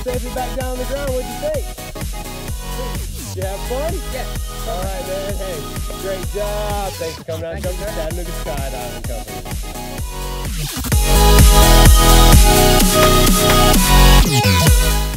safely back down on the ground. What'd you think? You have fun? Yes. All right, man. Hey, great job. Thanks for coming out and coming to Chattanooga Skydiving Company.